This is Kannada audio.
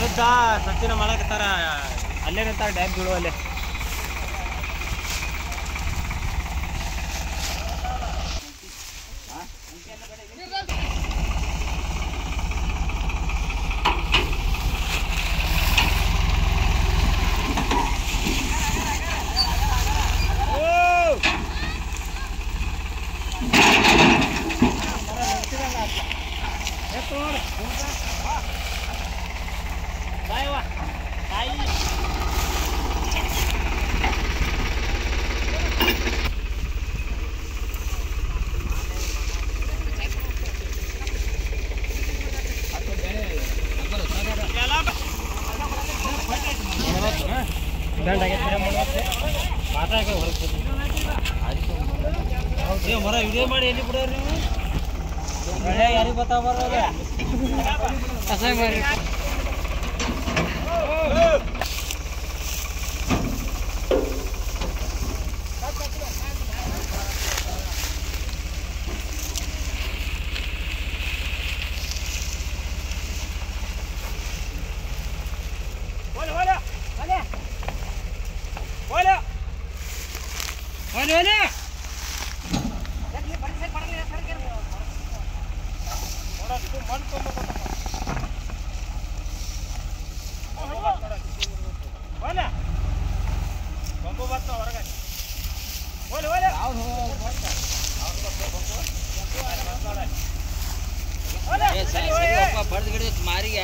ಯುದ್ಧ ಸಚಿನ ಮಾಡಕತ್ತಾರ ಅಲ್ಲೇ ನಿಂತಾರ ಡ್ಯಾಮ್ ಬೀಳುವಲ್ಲೇ. ಮರ ವಿಡಿಯೋ ಮಾಡಿ ಎಲ್ಲಿ ಬಿಡೋರು ನೀವು ಯಾರಿಗೆ ಗೊತ್ತಾ ಬರೋದ ಅಸಹ್ಯ ಮಾಡಿ ಬರ್ದು ಗಿಡ ಮಾರಿಗೆ